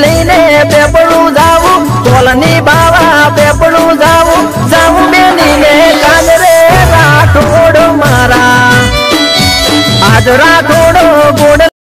લઈને પેપડું જાવું કોલની બાવા પેપડું જાવું બેનીને કાન રે રાઠોડ મારા આજ રાઠોડ ગોડ